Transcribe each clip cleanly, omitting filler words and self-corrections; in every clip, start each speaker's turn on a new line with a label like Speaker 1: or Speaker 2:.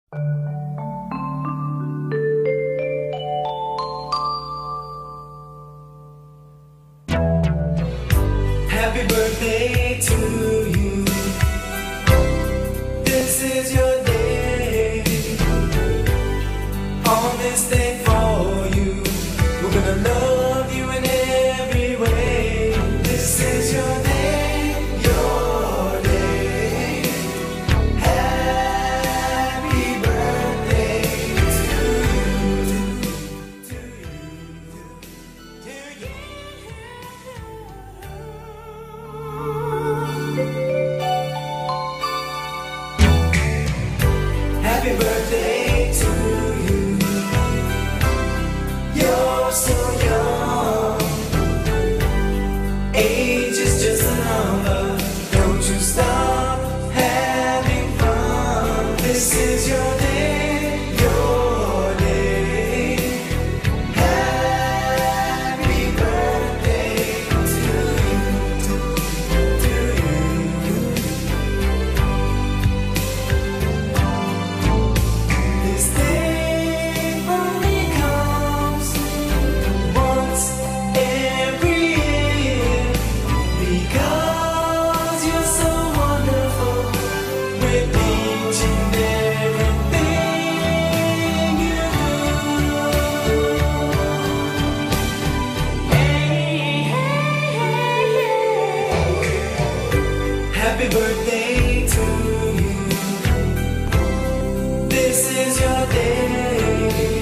Speaker 1: Happy birthday to you. This is your day. On this day for you, we're gonna love you in every way. This is your day, your day. Happy birthday to you, to you, to you. Happy birthday to you. You're so young. Age is just a number. Don't you stop having fun. This is your day, your day. Happy birthday to you, to you. This day only comes once every year, because you're so wonderful with each and everything you do. Hey, hey, hey. Happy birthday to you. This is your day.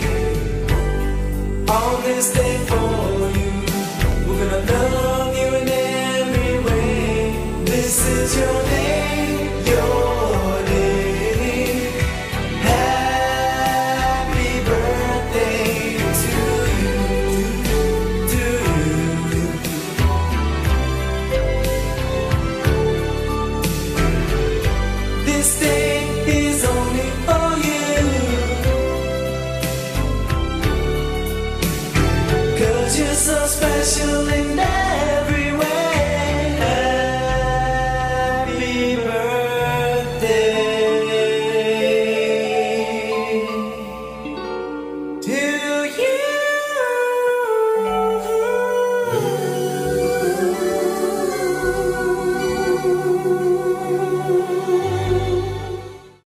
Speaker 1: On this day for you, we're gonna love you in every way. This is your day, your day. Happy birthday to you, to you. This day is only for you, 'cause you're so special